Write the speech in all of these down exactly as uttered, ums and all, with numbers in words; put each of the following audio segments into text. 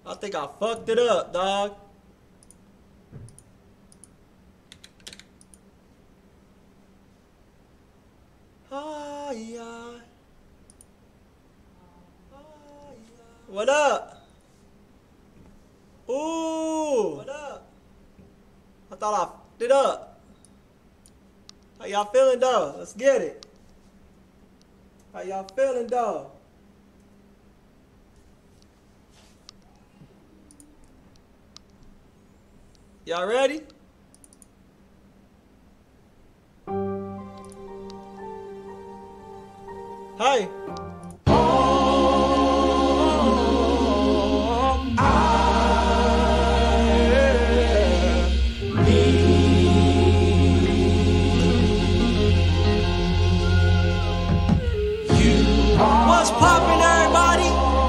I think I fucked it up, dog. Ah, yeah. What up? Ooh. What up? I thought I fucked it up. How y'all feeling, dog? Let's get it. How y'all feeling, dog? Y'all ready? Hey. What's poppin', everybody?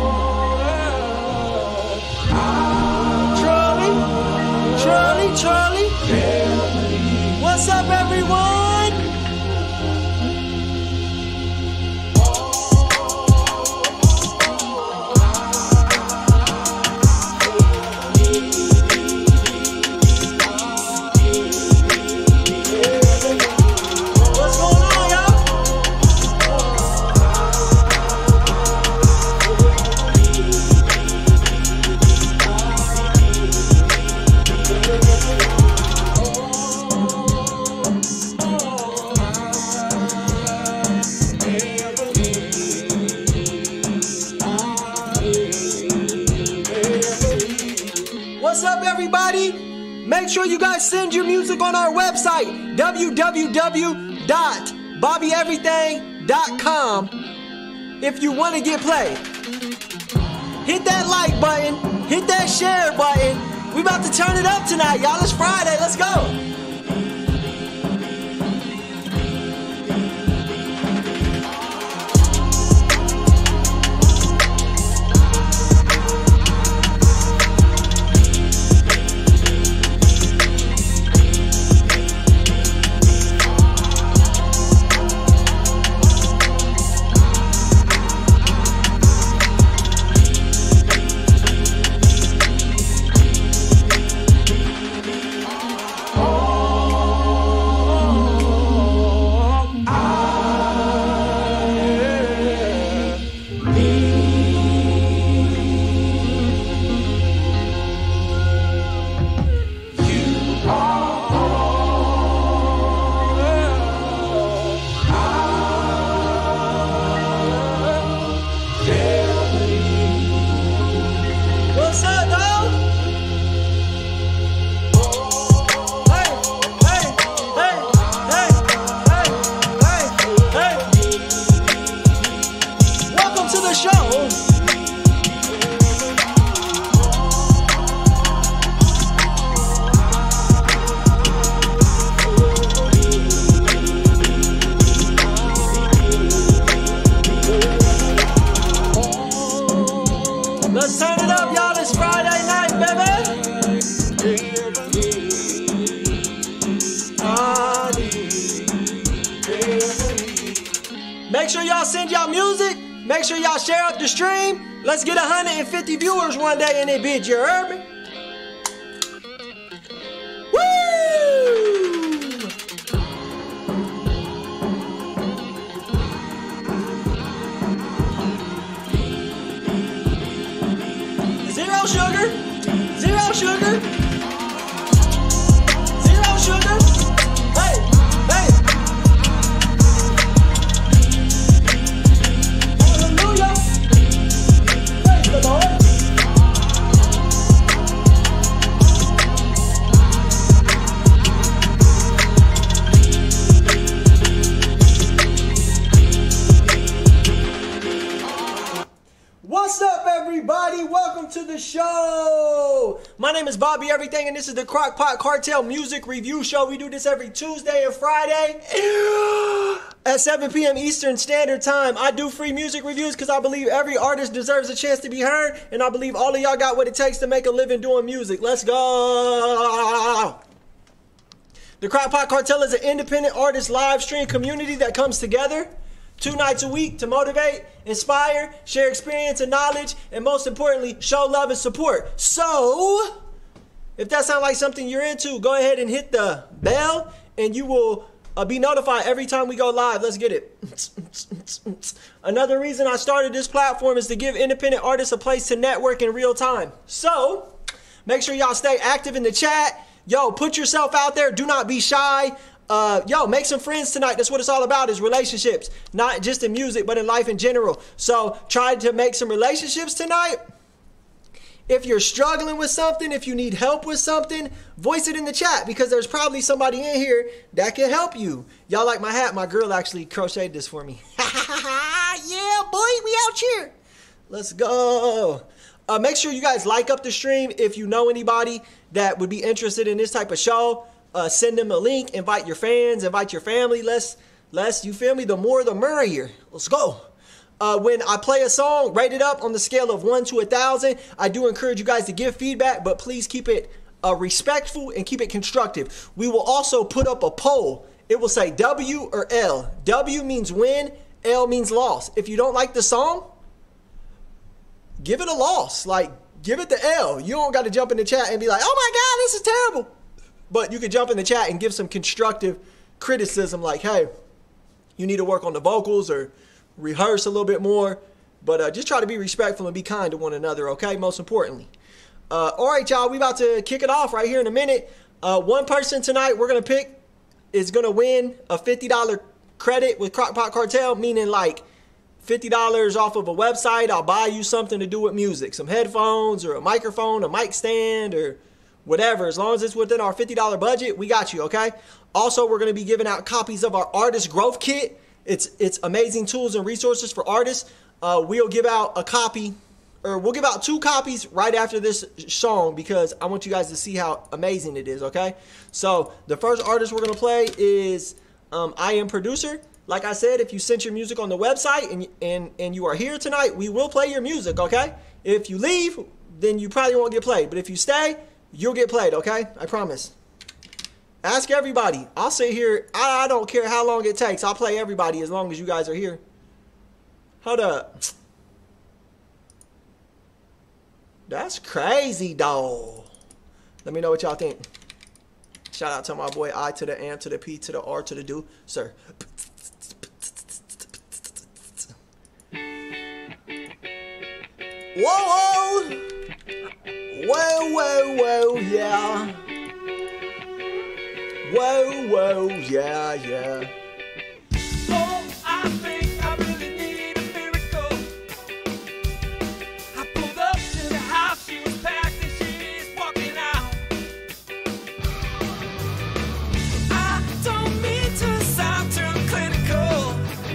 Charlie, Charlie, Charlie. What's up, everyone? What's up, everybody? Make sure you guys send your music on our website, w w w dot bobby everything dot com, if you want to get played. Hit that like button, hit that share button. We about to turn it up tonight, y'all. It's Friday, let's go. Let's turn it up, y'all. It's Friday night, baby. Make sure y'all send y'all music. Make sure y'all share out the stream. Let's get one hundred fifty viewers one day in it, bitch. You heard me? Zero sugar, zero sugar, zero sugar. Hey, hey. Hallelujah. Praise the Lord. What's up, everybody? Welcome to the show. My name is Bobby Everything, and this is the Crock Cartel Music Review Show. We do this every Tuesday and Friday at seven p m Eastern Standard Time. I do free music reviews because I believe every artist deserves a chance to be heard, and I believe all of y'all got what it takes to make a living doing music. Let's go. The Crock Cartel is an independent artist live stream community that comes together two nights a week to motivate, inspire, share experience and knowledge, and most importantly, show love and support. So, if that sounds like something you're into, go ahead and hit the bell, and you will uh, be notified every time we go live. Let's get it. Another reason I started this platform is to give independent artists a place to network in real time. So, make sure y'all stay active in the chat. Yo, put yourself out there. Do not be shy. Uh, yo, make some friends tonight. That's what it's all about, is relationships. Not just in music, but in life in general. So try to make some relationships tonight. If you're struggling with something, if you need help with something, voice it in the chat, because there's probably somebody in here that can help you. Y'all like my hat? My girl actually crocheted this for me. Yeah, boy, we out here. Let's go. Uh, make sure you guys like up the stream. If you know anybody that would be interested in this type of show, Uh, send them a link, invite your fans, invite your family. Let's, let's, you feel me? The more, the merrier. Let's go. Uh, when I play a song, rate it up on the scale of one to a thousand. I do encourage you guys to give feedback, but please keep it uh, respectful and keep it constructive. We will also put up a poll. It will say W or L. W means win, L means loss. If you don't like the song, give it a loss. Like, give it the L. You don't got to jump in the chat and be like, oh my God, this is terrible. But you can jump in the chat and give some constructive criticism, like, hey, you need to work on the vocals or rehearse a little bit more. But uh, just try to be respectful and be kind to one another, okay? Most importantly. Uh, all right, y'all, we about to kick it off right here in a minute. Uh, one person tonight we're going to pick is going to win a fifty dollar credit with Crockpot Cartel, meaning like fifty dollars off of a website. I'll buy you something to do with music, some headphones or a microphone, a mic stand, or whatever. As long as it's within our fifty dollar budget, we got you, okay? Also, we're going to be giving out copies of our Artist Growth Kit. It's it's amazing tools and resources for artists. Uh, we'll give out a copy, or we'll give out two copies right after this song, because I want you guys to see how amazing it is, okay? So, the first artist we're going to play is um, I Am Producer. Like I said, if you sent your music on the website and, and, and you are here tonight, we will play your music, okay? If you leave, then you probably won't get played. But if you stay, you'll get played, okay? I promise. Ask everybody. I'll sit here. I, I don't care how long it takes. I'll play everybody as long as you guys are here. Hold up. That's crazy, dog. Let me know what y'all think. Shout out to my boy I to the M to the P to the R to the do. Sir. Whoa, whoa. Whoa, whoa, whoa, yeah. Whoa, whoa, yeah, yeah. Oh, I think I really need a miracle. I pulled up to the house, she was packed and she's walking out. I don't mean to sound too clinical.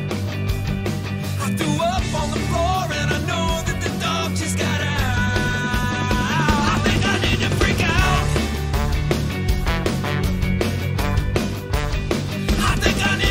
I threw up on the floor and I know that the dog just got out. I think I need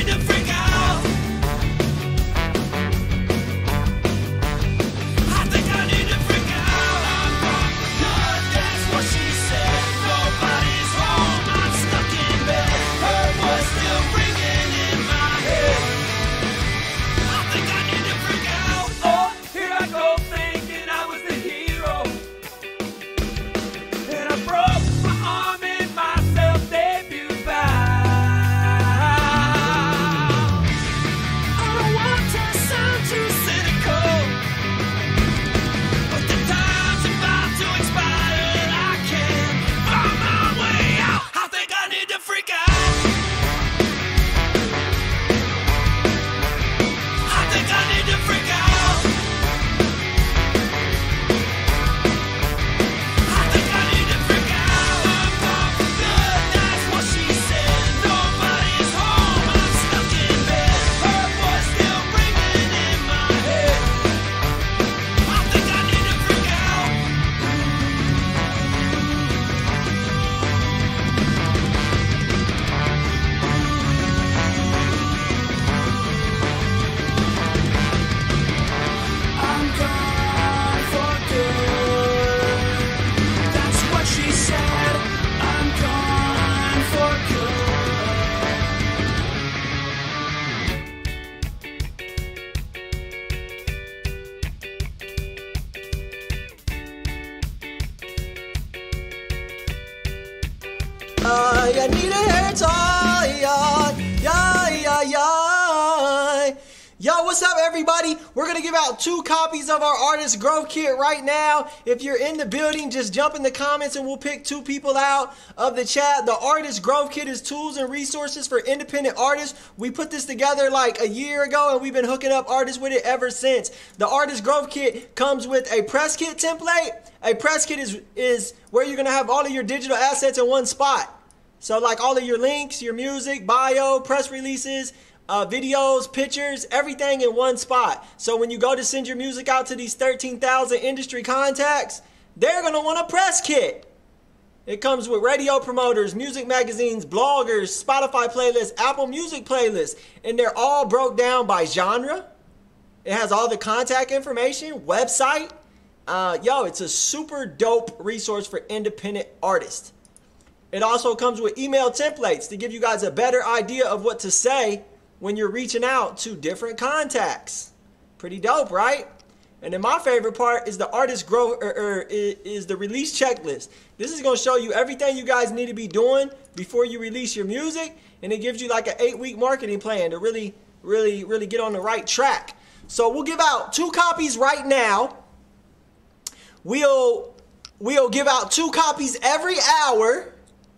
I need a hair tie. Yeah, yeah, yeah. Yo, what's up, everybody? We're going to give out two copies of our Artist Growth Kit right now. If you're in the building, just jump in the comments and we'll pick two people out of the chat. The Artist Growth Kit is tools and resources for independent artists. We put this together like a year ago and we've been hooking up artists with it ever since. The Artist Growth Kit comes with a press kit template. A press kit is, is where you're going to have all of your digital assets in one spot. So like all of your links, your music, bio, press releases, Uh, videos, pictures, everything in one spot. So when you go to send your music out to these thirteen thousand industry contacts, they're going to want a press kit. It comes with radio promoters, music magazines, bloggers, Spotify playlists, Apple Music playlists, and they're all broke down by genre. It has all the contact information, website. Uh, yo, it's a super dope resource for independent artists. It also comes with email templates to give you guys a better idea of what to say when you're reaching out to different contacts. Pretty dope, right? And then my favorite part is the artist growth, or, or is the release checklist. This is gonna show you everything you guys need to be doing before you release your music, and it gives you like an eight-week marketing plan to really, really, really get on the right track. So we'll give out two copies right now. We'll, we'll give out two copies every hour.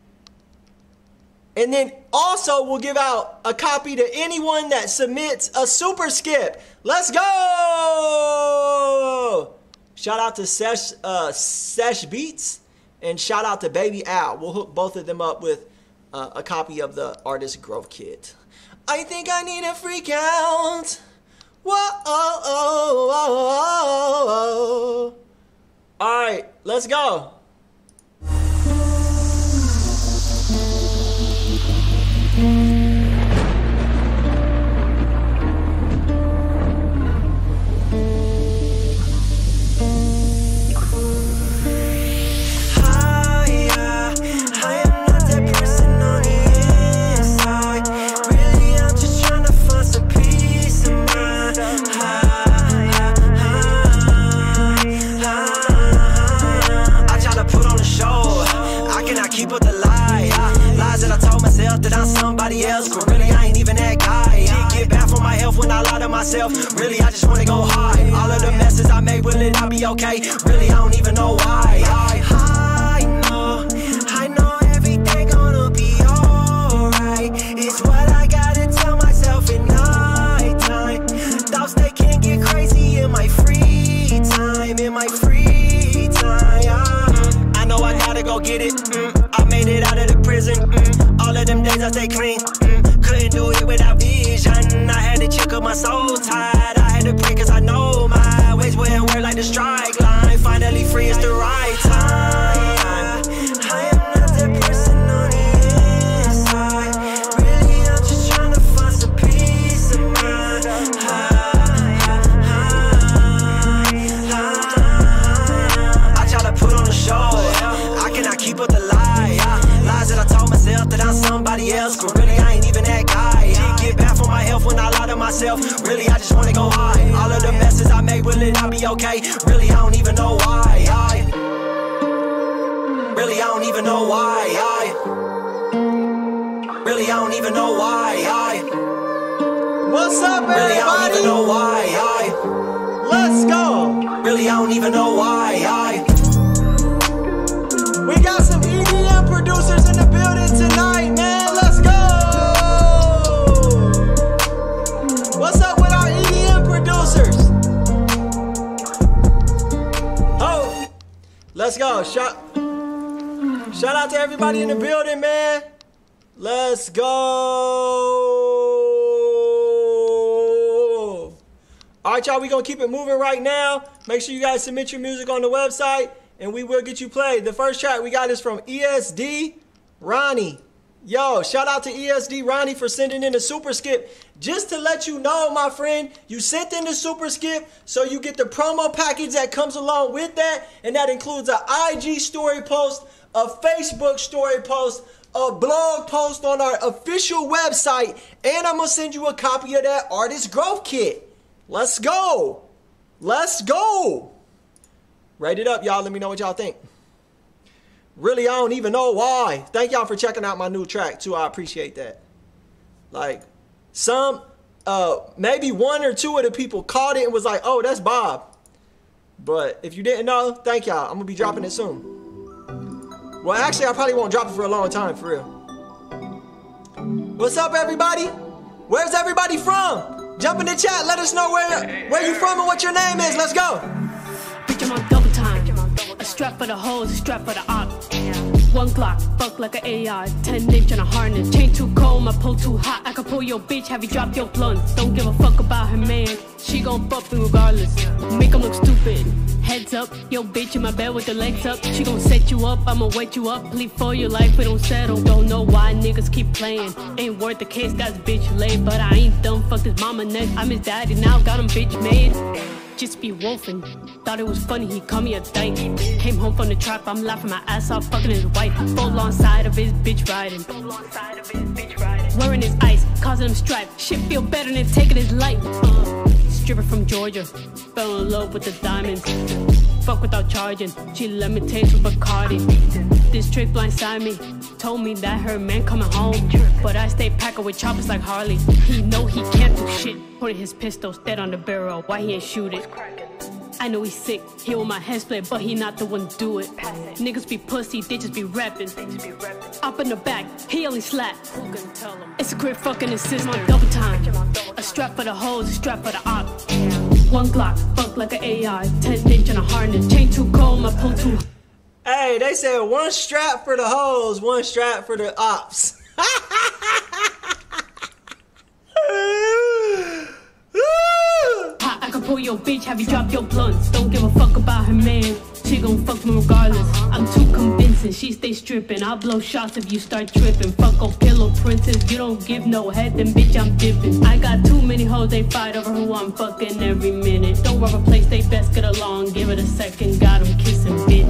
And then also we'll give out a copy to anyone that submits a super skip. Let's go! Shout out to Sesh, uh, Sesh Beats and shout out to Baby Al. We'll hook both of them up with uh, a copy of the Artist Growth Kit. I think I need a freak out. Whoa, oh, oh, oh, oh. All right, let's go. That I'm somebody else, but really I ain't even that guy. I get bad for my health when I lie to myself. Really I just wanna go high. All of the messes I made, will it not be okay? Really I don't even know why. I, I know, I know everything gonna be alright. It's what I gotta tell myself at night time. Thoughts they can get crazy in my free time, in my free time. Yeah. I know I gotta go get it. Mm. I made it out of the prison. Mm. All of them days I stay clean, mm, couldn't do it without vision. I had to check up my soul tied. I had to pray cause I know my ways wouldn't work like the strike line. Finally free, it's the right time. I am not that person on the inside. Really, I'm just trying to find some peace of mind. I, I, I, I try to put on a show. I cannot keep up the lie. Lies that I told myself that I'm somebody else, but really I ain't even that guy. Get bad for my health when I lie to myself. Really I just wanna go high. All of the messes I made, will it not be okay? Really I don't even know why. I, really I don't even know why. I, really I don't even know why. I, What's up, everybody? Really I don't even know why. I, Let's go. Really I don't even know why. I, We got some E D M producers in the building tonight, man. Let's go. What's up with our E D M producers? Oh, let's go. Shout, shout out to everybody in the building, man. Let's go. All right, y'all, we gonna keep it moving right now. Make sure you guys submit your music on the website and we will get you played. The first track we got is from E S D Ronnie. Yo, shout out to E S D Ronnie for sending in a super skip. Just to let you know, my friend, you sent in the super skip, so you get the promo package that comes along with that, and that includes an I G story post, a Facebook story post, a blog post on our official website, and I'm gonna send you a copy of that Artist Growth Kit. Let's go. Let's go. Write it up, y'all. Let me know what y'all think. Really, I don't even know why. Thank y'all for checking out my new track too. I appreciate that. Like, some, uh, maybe one or two of the people caught it and was like, oh, that's Bob. But if you didn't know, thank y'all. I'm gonna be dropping it soon. Well, actually, I probably won't drop it for a long time, for real. What's up, everybody? Where's everybody from? Jump in the chat. Let us know where where you from and what your name is. Let's go. Bitch, I'm on double time. A strap for the hoes, a strap for the op. One Glock, fuck like an A R. Ten inch on a harness. Chain too cold, my pull too hot. I can pull your bitch, have you drop your blunt. Don't give a fuck about her man. She gon' bump me regardless. Make him look stupid. Heads up, yo bitch in my bed with the legs up. She gon' set you up, I'ma wake you up. Plead for your life, we don't settle. Don't know why niggas keep playing. Ain't worth the case, got this bitch laid. But I ain't dumb, fuck his mama next. I'm his daddy now, got him bitch made. Just be wolfing. Thought it was funny, he called me a dyke. Came home from the trap, I'm laughing my ass off, fucking his wife. Full on side of his bitch riding. Full on side of his bitch riding. Wearing his ice, causing him strife. Shit feel better than taking his life. Uh, stripper from Georgia, fell in love with the diamonds. Fuck without charging, she let me taste with Bacardi. This trick blindside me, told me that her man coming home. But I stay packing with choppers like Harley. He know he can't do shit. Pointing his pistols dead on the barrel, why he ain't shoot it? I know he's sick, he want my head split, but he not the one to do it. Niggas be pussy, they just be rapping. Up in the back, he only slap. It's a quit fucking his sister. I'm on double time. A strap for the hoes, a strap for the op. One Glock, fuck like an A R. Ten inch on a harness, chain too cold, my pull too. Hey, they said one strap for the hoes, one strap for the ops. I can pull your bitch, have you drop your blunts. Don't give a fuck about her man. She gon' fuck me regardless. I'm too convincing, she stay stripping. I'll blow shots if you start tripping. Fuck a pillow princess, you don't give no head, then bitch I'm dipping. I got too many hoes, they fight over who I'm fucking every minute. Don't rub a place, they best get along. Give it a second, got him kissing, bitch.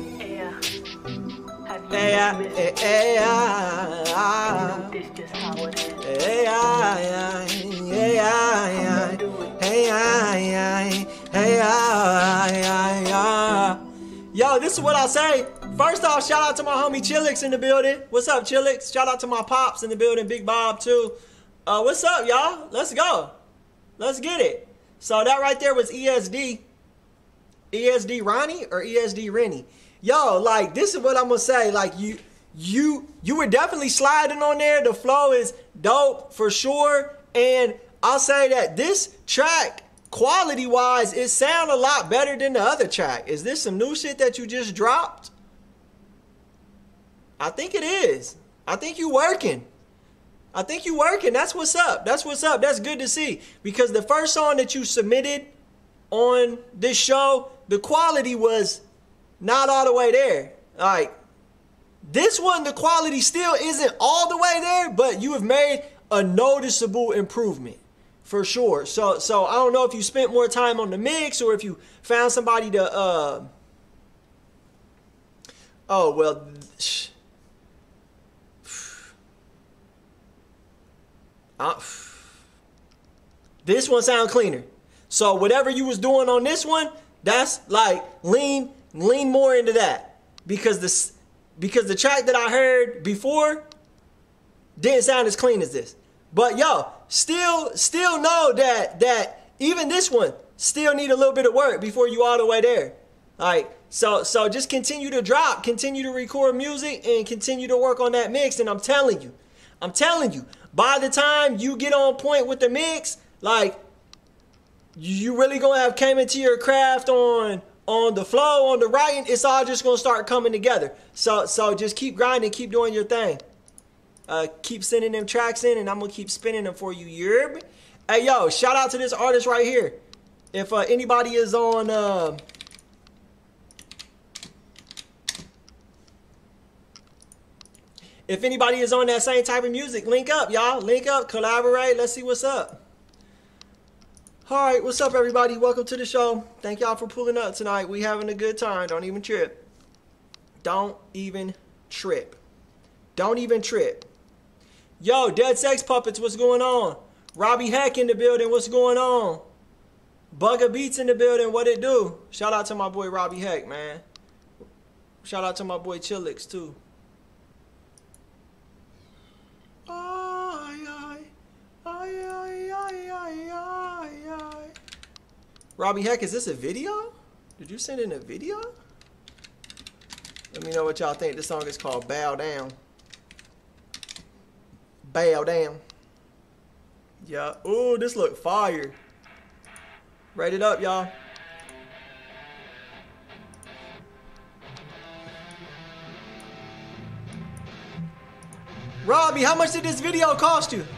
Hey, yeah, hey, hey, yeah. Hey, yeah, yeah, hey, yeah, yeah. Hey, yeah, yeah, hey, yeah, yeah, yeah. Yo, this is what I'll say. First off, shout out to my homie Chillix in the building. What's up, Chillix? Shout out to my pops in the building, Big Bob too. Uh, what's up, y'all? Let's go. Let's get it. So that right there was E S D. E S D Ronnie or E S D Rennie? Yo, like, this is what I'm gonna say. Like, you you you were definitely sliding on there. The flow is dope for sure. And I'll say that this track, quality wise, it sound a lot better than the other track. Is this some new shit that you just dropped? I think it is. I think you working. I think you working. That's what's up. That's what's up. That's good to see. Because the first song that you submitted on this show, the quality was not all the way there. Like, this one, the quality still isn't all the way there, but you have made a noticeable improvement for sure. So, so I don't know if you spent more time on the mix or if you found somebody to, uh, oh, well, sh uh, this one sound cleaner. So whatever you was doing on this one, that's like lean, lean more into that, because this, because the track that I heard before didn't sound as clean as this. But yo, still, still know that that even this one still need a little bit of work before you all the way there. Like, so, so just continue to drop, continue to record music, and continue to work on that mix. And I'm telling you, I'm telling you, by the time you get on point with the mix, like, you really gonna have came into your craft on on the flow, on the writing. It's all just gonna start coming together. So, so just keep grinding, keep doing your thing. Uh, keep sending them tracks in, and I'm gonna keep spinning them for you. Yerb. Hey, yo, shout out to this artist right here. If uh, anybody is on, uh, if anybody is on that same type of music, link up, y'all. Link up, collaborate. Let's see what's up. All right, what's up, everybody? Welcome to the show. Thank y'all for pulling up tonight. We having a good time. Don't even trip. Don't even trip. Don't even trip. Yo, Dead Sex Puppets, what's going on? Robbie Heck in the building, what's going on? Bugger Beats in the building, what it do? Shout out to my boy Robbie Heck, man. Shout out to my boy Chillix too. Ay, ay, ay, ay, ay, ay, ay, ay. Robbie Heck, is this a video? Did you send in a video? Let me know what y'all think. This song is called Bow Down. Bow Down. Yeah. Ooh, this look fire. Rate it up, y'all. Robbie, how much did this video cost you?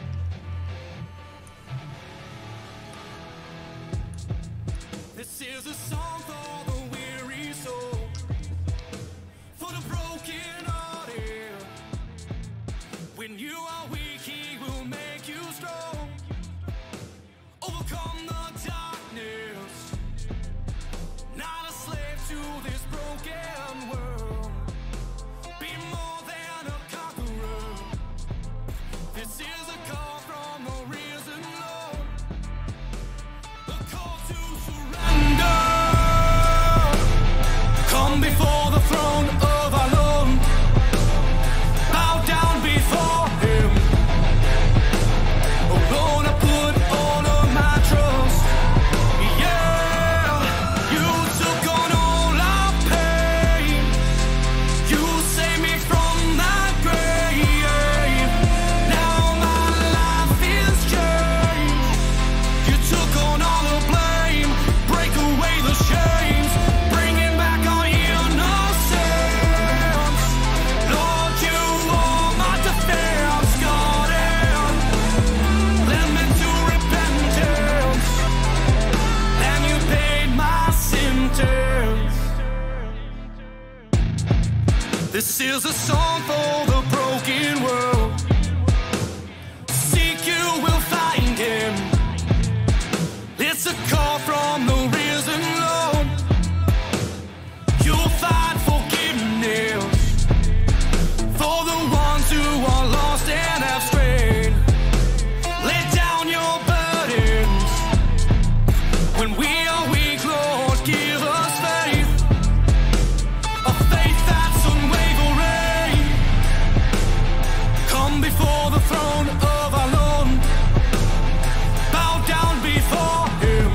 This is a song for the weary soul, for the broken hearted. When you are weak, he will make you strong. Overcome the darkness, not a slave to this broken world. Be more than a conqueror. This is a call from the risen Lord, the call to surrender. Come before the throne of our Lord, bow down before him. Oh Lord, I put all of my trust. Yeah, you took on all our pain. You saved me from that grave. Now my life is changed. You took on all the blame, break away the chains, bringing back our innocence. Lord, you are my defense, God, and led me to repentance. And you paid my sentence. This is a song for the broken world. Seek, you will find him. It's a call from the risen Lord. You'll find forgiveness for the ones who are lost and have strayed. Lay down your burdens. When we are weak, Lord, give us faith, a faith that's unwavering. Come before the throne of our Lord, bow down before him.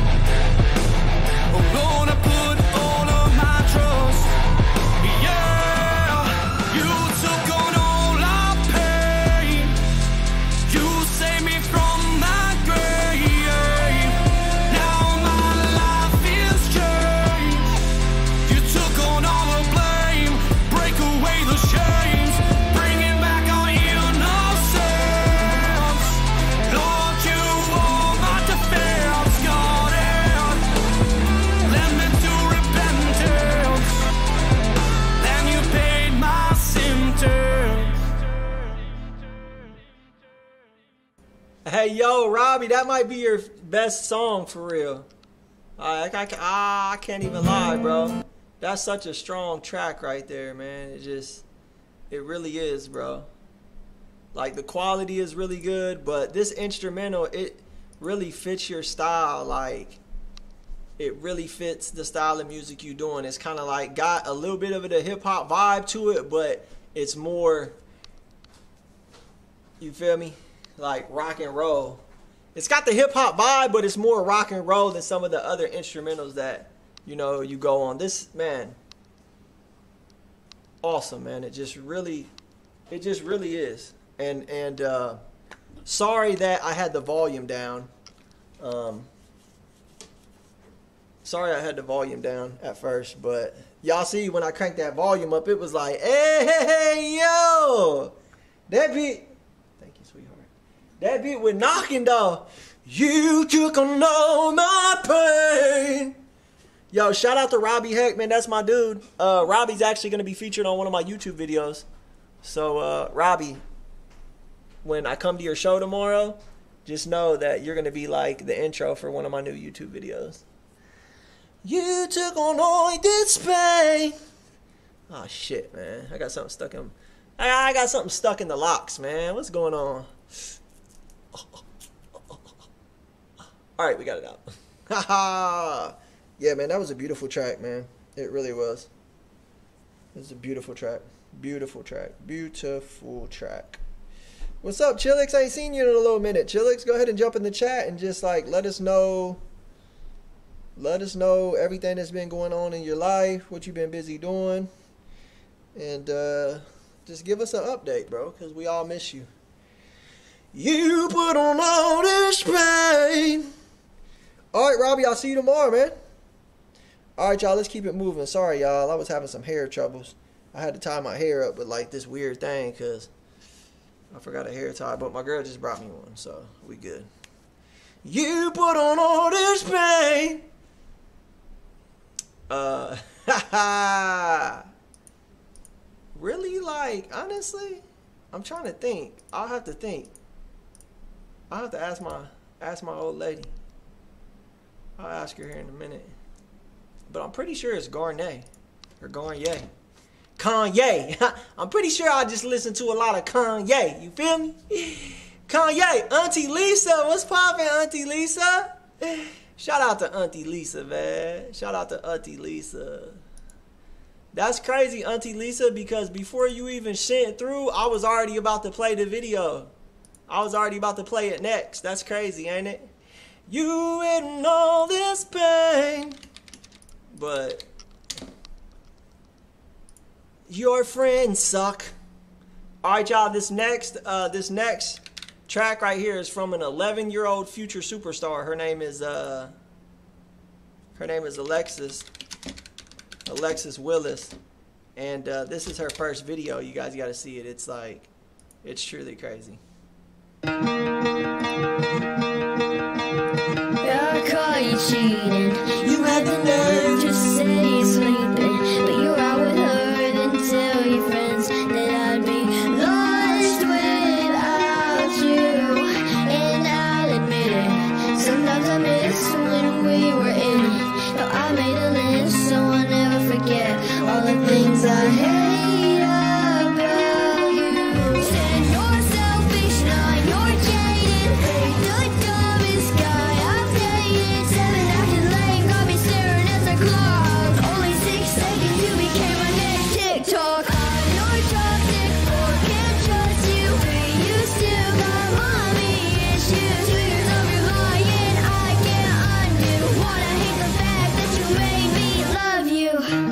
Oh Lord, I put all of my trust. Yeah, you took on all our pain. You saved me from that grave. Now my life is changed. You took on all the blame, break away the chains, bringing back our innocence. Lord, you are my defense, God, and led me to repentance. Then you paid my sentence. Hey, yo, Robbie, that might be your best song for real. I, I, I, I can't even lie, bro. That's such a strong track right there, man. It just, it really is, bro. Like, the quality is really good, but this instrumental, it really fits your style. Like, it really fits the style of music you're doing. It's kind of like got a little bit of a hip-hop vibe to it, but it's more, you feel me? Like rock and roll. It's got the hip-hop vibe, but it's more rock and roll than some of the other instrumentals that, you know, you go on. This, man, awesome, man. It just really, it just really is. And, and uh, sorry that I had the volume down. Um, sorry I had the volume down at first, but y'all see when I cranked that volume up, it was like, hey, hey, hey, yo, that beat, thank you, sweetheart. That beat was knocking, though. You took on all my pain. Yo, shout out to Robbie Heck, man. That's my dude. Uh, Robbie's actually going to be featured on one of my YouTube videos. So, uh, Robbie, when I come to your show tomorrow, just know that you're going to be like the intro for one of my new YouTube videos. You took on all this pain. Oh, shit, man. I got something stuck in... I, I got something stuck in the locks, man. What's going on? All right, we got it out. Haha. Yeah, man, that was a beautiful track, man. It really was. This is a beautiful track. Beautiful track. Beautiful track. What's up, Chillix? I ain't seen you in a little minute. Chillix, go ahead and jump in the chat and just like let us know. Let us know everything that's been going on in your life, what you've been busy doing. And uh, just give us an update, bro, because we all miss you. You put on all this pain. All right, Robbie, I'll see you tomorrow, man. All right, y'all, let's keep it moving. Sorry, y'all. I was having some hair troubles. I had to tie my hair up with, like, this weird thing because I forgot a hair tie. But my girl just brought me one, so we good. You put on all this pain. Uh, ha ha. Really, like, honestly, I'm trying to think. I'll have to think. I'll have to ask my, ask my old lady. I'll ask her here in a minute. But I'm pretty sure it's Garnet or Garnier. Kanye. I'm pretty sure I just listen to a lot of Kanye. You feel me? Kanye. Auntie Lisa. What's poppin', Auntie Lisa? Shout out to Auntie Lisa, man. Shout out to Auntie Lisa. That's crazy, Auntie Lisa, because before you even sent through, I was already about to play the video. I was already about to play it next. That's crazy, ain't it? You and all this pain. But your friends suck. Alright, y'all, this next uh this next track right here is from an eleven year old future superstar. Her name is uh her name is Alexis Alexis Willis. And uh this is her first video. You guys gotta see it. It's like it's truly crazy. I caught you cheating. You had the nerve to say you're sleeping, but you're out with her and tell your friends that I'd be lost without you. And I'll admit it, sometimes I miss when we were in it. Now I made a list so I'll never forget all the things I hate about you. Said you're selfish, not you're jaded. The dumbest guy I've dated. Seven acting lame, got me staring at the clock. Only six seconds, you became my next TikTok. I'm your toxic four, can't trust you. Three, you still got mommy issues. Two years of your lying, I can't undo. Wanna hate the fact that you made me love you.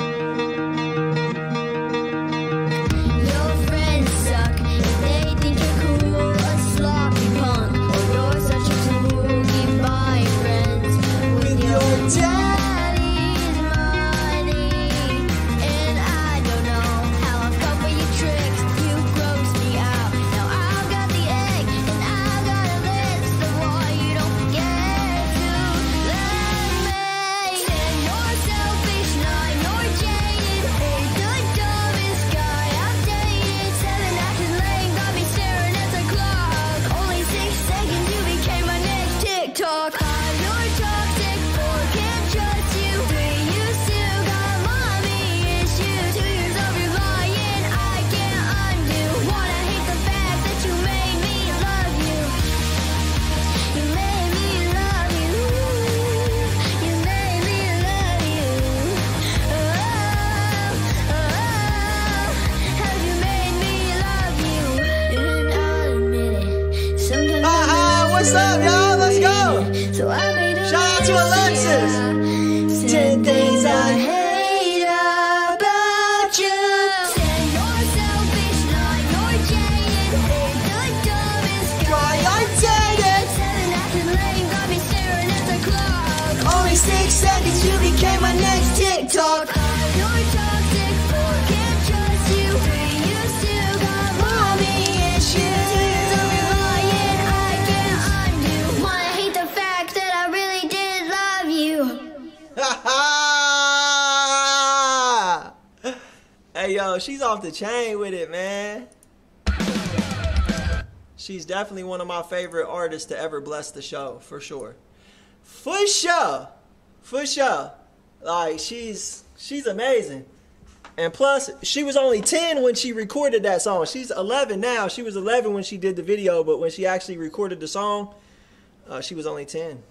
Your friends suck if they think you're cool, a sloppy punk, or you're such a tool. Keep buying friends with your daddy's money. And I don't know how I've come for your tricks. You gross me out. Now I've got the egg, and I've got a list of why you don't forget to love me. Said you're selfish, not you're jaded. The dumbest guy I've dated. Seven acting lame, got me staring at the clock. Only six seconds, you became my next TikTok. I'm your toxic four, can't trust you. Three, you still got mommy issues. Two years of your lying, I can't undo. Wanna hate the fact that you made me love you. You made me love you. You made me love you. Oh, oh, have you made me love you? And I'll admit it, sometimes I Uh-uh, what's up, y'all? Let's go. so I made a Shout out to Alexis. ten things I hate about you. Said you're selfish, not you're jaded. The dumbest guy I dated. Seven acting lame, got me staring at the clock. Only six seconds, you became my next TikTok. I'm your toxic four, can't trust you. Three, you still got mommy issues. Two years of your lying, I can't undo. Wanna hate the fact that I really did love you. Hey, yo, she's off the chain with it, man. She's definitely one of my favorite artists to ever bless the show, for sure. For sure. For sure. Like, she's she's amazing. And plus, she was only ten when she recorded that song. She's eleven now. She was eleven when she did the video, but when she actually recorded the song, uh, she was only ten.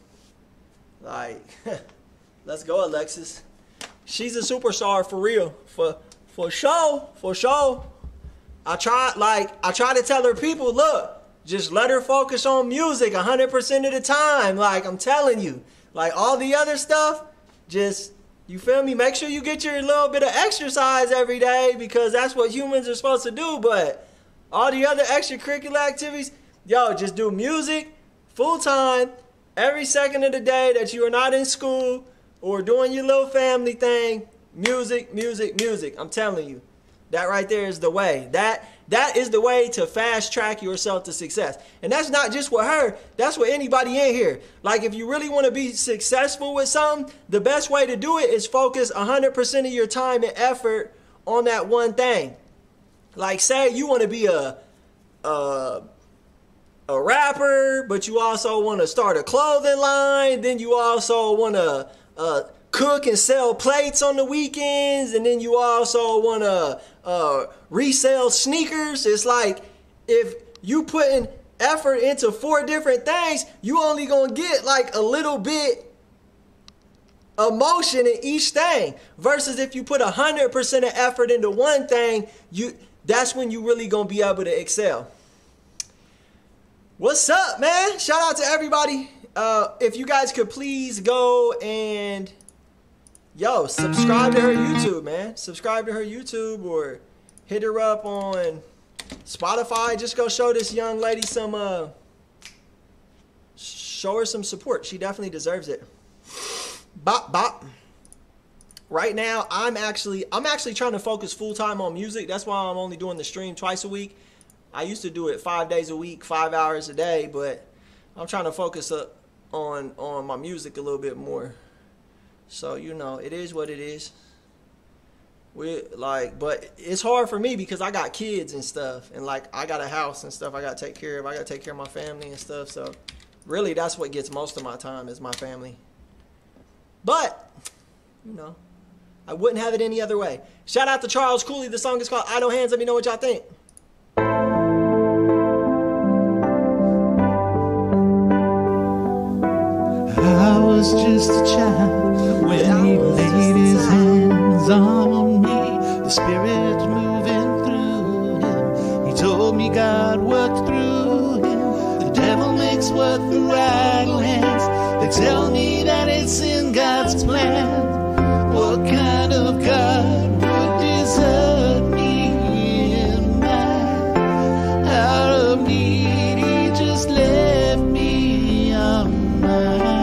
Like, let's go, Alexis. She's a superstar for real. For For sure, for sure. I try, like, I try to tell her people, look, just let her focus on music one hundred percent of the time. Like, I'm telling you. Like, all the other stuff, just, you feel me? Make sure you get your little bit of exercise every day because that's what humans are supposed to do. But all the other extracurricular activities, yo, just do music full time every second of the day that you are not in school or doing your little family thing. Music, music, music. I'm telling you. That right there is the way. That that is the way to fast track yourself to success. And that's not just with her. That's with anybody in here. Like, if you really want to be successful with something, the best way to do it is focus one hundred percent of your time and effort on that one thing. Like, say you want to be a a, a rapper, but you also want to start a clothing line. Then you also want to uh, cook and sell plates on the weekends, and then you also want to uh, resell sneakers. It's like, if you putting effort into four different things, you only gonna get like a little bit emotion in each thing. Versus if you put a hundred percent of effort into one thing, you that's when you really gonna be able to excel. What's up, man? Shout out to everybody. Uh, if you guys could please go and yo, subscribe to her YouTube, man. Subscribe to her YouTube or hit her up on Spotify. Just go show this young lady some, uh, show her some support. She definitely deserves it. Bop, bop. Right now, I'm actually, I'm actually trying to focus full time on music. That's why I'm only doing the stream twice a week. I used to do it five days a week, five hours a day, but I'm trying to focus up on, on my music a little bit more. So, you know, it is what it is. We like, but it's hard for me because I got kids and stuff, and like I got a house and stuff I got to take care of. I got to take care of my family and stuff. So, really, that's what gets most of my time is my family. But, you know, I wouldn't have it any other way. Shout out to Charles Cooley. The song is called Idle Hands. Let me know what y'all think. I was just a child when he laid his hands on me. The Spirit moving through him. He told me God worked through him. The devil makes work through idle hands. They tell me that it's in God's plan. What kind of God would desert me in my hour of need? He just left me on my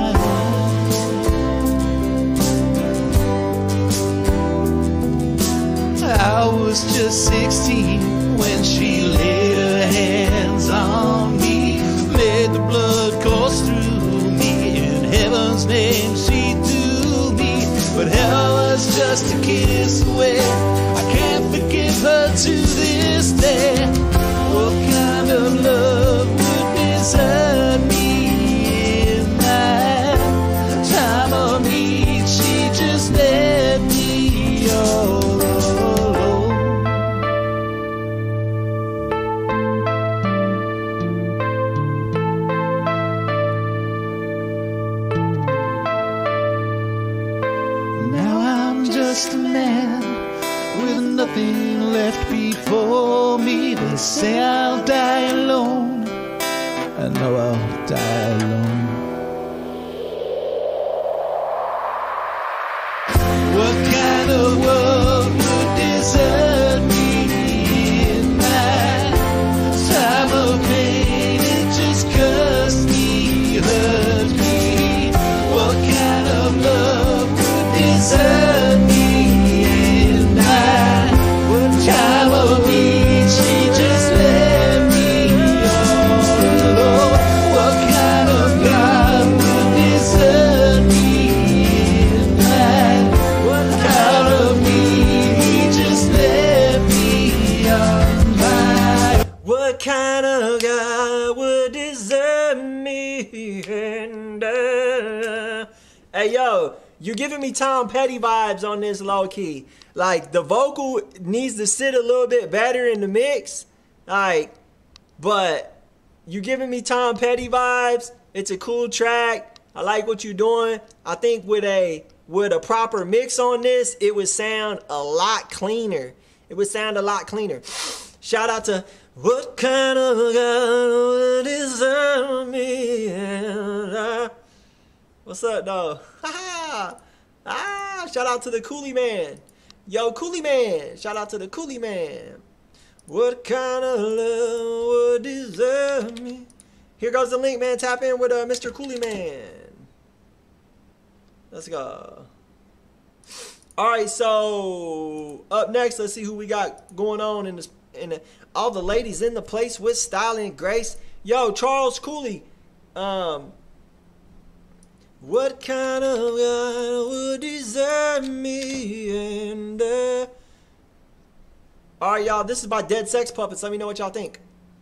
I was just sixteen when she laid her hands on me, made the blood course through me. In heaven's name she do me, but hell was just a kiss away. I can't forgive her to this day. What kind of love would desert me in my time of need? She just let me all alone. Now I'm just a man with nothing left before me. They say I'll die alone. I know I'll die alone. What kind of world would desert me in my time of pain? It just cursed me, hurt me. What kind of love would desert me in my time of need? She just left me all alone. What kind of God would desert me in my out of me? He just left me on my. What kind of God would desert me? And, uh, hey, yo, you're giving me Tom Petty vibes on this low key. Like, the vocal needs to sit a little bit better in the mix. Like, but you're giving me Tom Petty vibes. It's a cool track. I like what you're doing. I think with a with a proper mix on this, it would sound a lot cleaner. it would sound a lot cleaner. Shout out to what kind of a God would deserve me? And I... What's up, though? Ah, shout out to the Coolie Man. Yo, Coolie Man. Shout out to the Coolie Man. What kind of love would deserve me? Here goes the link, man. Tap in with uh, Mister Coolie Man. Let's go. All right, so up next, let's see who we got going on in this. In the, all the ladies in the place with style and grace. Yo, Charles Cooley. Um, what kind of God would deserve me? And uh, all right, y'all. This is by Dead Sex Puppets. Let me know what y'all think.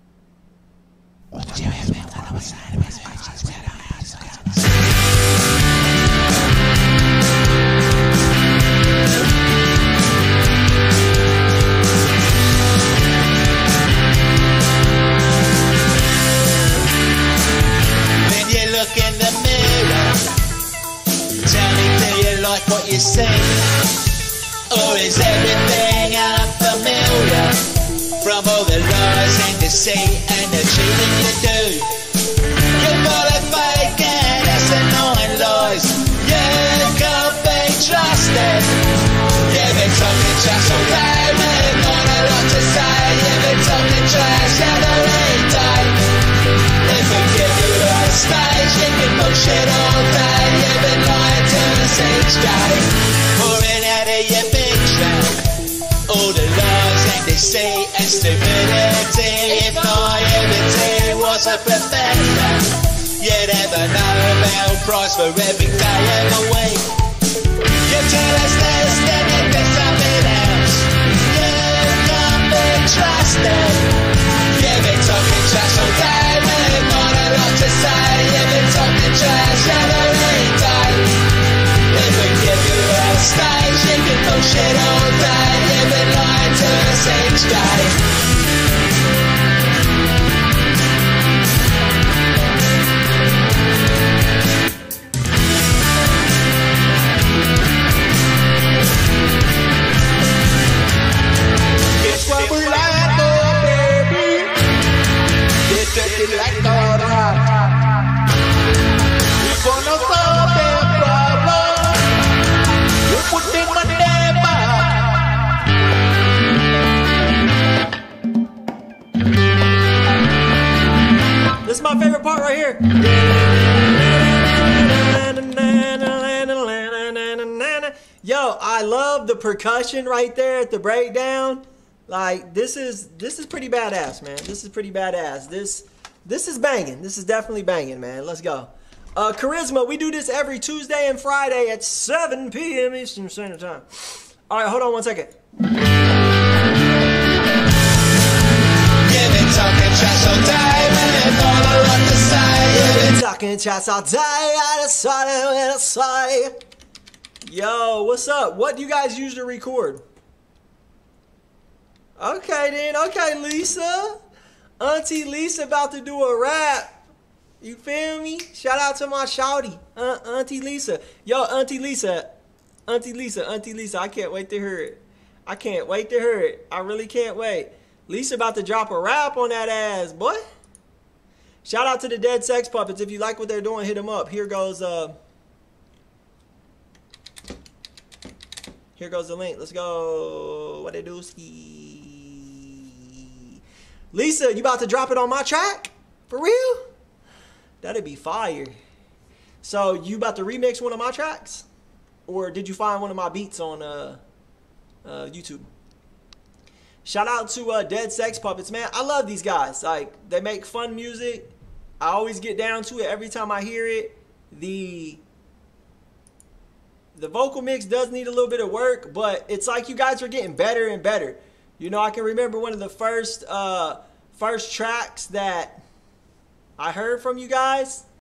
What you say, or is everything unfamiliar from all the lies and deceit and the cheating you do? You're full of fake and asinine lies. You can't be trusted. You've been talking trash all day with not a lot to say. You've been talking trash every day. If we give you a stage, you can bullshit all day. You've been lying to us each day, pouring out of your big trap all the lies and deceit and stupidity. If naivety was a profession, you'd ever know about price for every day of the week. You tell us this, then you do something else. You can't be trusted. You've been talking trash all day with not a lot to say. You've been talking trash every day. If we give you a stage, you can bullshit all day. You've been lying to us each day. It's what we like, oh baby. It's what we like, oh rock. We're gonna solve that problem. You put in my name back. This is my favorite part right here. Yo, I love the percussion right there at the breakdown. Like this is this is pretty badass, man. This is pretty badass. This this is banging. This is definitely banging, man. Let's go. Uh, Charisma, we do this every Tuesday and Friday at seven p m Eastern Standard Time. All right, hold on one second. You've been talking trash all day, with not a lot to say. You've been Talking trash all day, I decided what to say. Yo, what's up? What do you guys use to record? Okay then, okay Lisa. Auntie Lisa about to do a rap. You feel me? Shout out to my shawty, uh, Auntie Lisa. Yo, Auntie Lisa, Auntie Lisa, Auntie Lisa, I can't wait to hear it. I can't wait to hear it. I really can't wait. Lisa about to drop a rap on that ass, boy. Shout out to the Dead Sex Puppets. If you like what they're doing, hit them up. Here goes, uh, here goes the link. Let's go. What they do, ski. Lisa, you about to drop it on my track? For real? That'd be fire. So you about to remix one of my tracks? Or did you find one of my beats on uh, uh, YouTube? Shout out to uh, Dead Sex Puppets, man. I love these guys. Like, they make fun music. I always get down to it every time I hear it. The the vocal mix does need a little bit of work, but it's like you guys are getting better and better. You know, I can remember one of the first uh, first tracks that I heard from you guys.